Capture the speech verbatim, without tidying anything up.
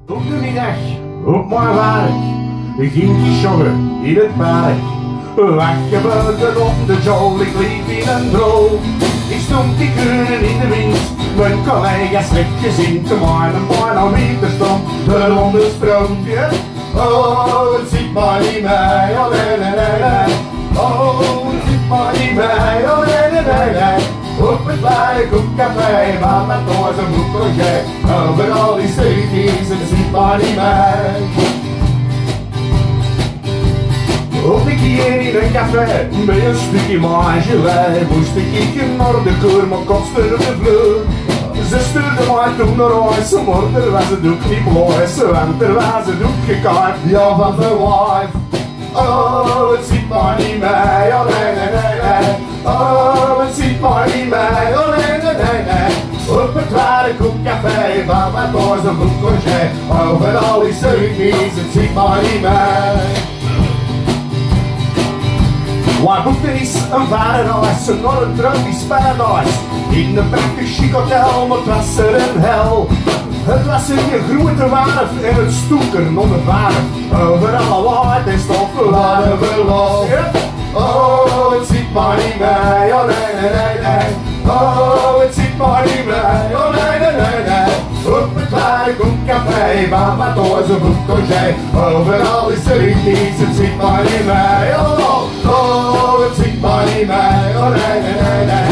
Op de middag, op mijn werk, ging ik joggen in het park. Weggebuiten op de jol, ik liep in een droom. Ik stond die kuren in de wind, mijn collega's slecht gezien. Te mijn bijna winter stond, de ronde stroompje. Oh, het ziet maar niet mee, oh nee, nee, nee, nee. Oh, het ziet maar niet mee, oh nee, nee, nee, nee. Op het werk, op café, waar met doors een boekproject. Overal die streetjes, het ziet maar niet mee. Op ik hier in een café, bij een stukje mangelij, moest ik naar de keur, maar kostte op de vloer. Ze stuurde mij toen naar huis, maar er was het ook niet bloos, want er was het ook gekaapt, ja van de wife. Oh, het ziet maar niet mee, oh nee, nee, nee, nee. Oh, het ziet maar niet mee, oh nee, nee, nee, nee. Op het werk, op café, waar met doors een boekproject. Overal die streetjes, het ziet maar niet mee. Waar boekte is een varenhuis, een Noord-Tropisch paradijs. In een prachtig chic hotel, maar het was er een hel. Het was een grote warf en het stoek er nog een varf. Overal waait en stoffen laden we los. Oh, het ziet maar niet mee, oh nee, nee, nee, nee. Oh, het ziet maar niet mee, oh nee, nee, nee, nee. Op het werk, op café, waar met doors een boekproject. Overal is er iets, het ziet maar niet mee. Oh, oh, het ziet maar niet mee, oh nee, nee, nee, nee.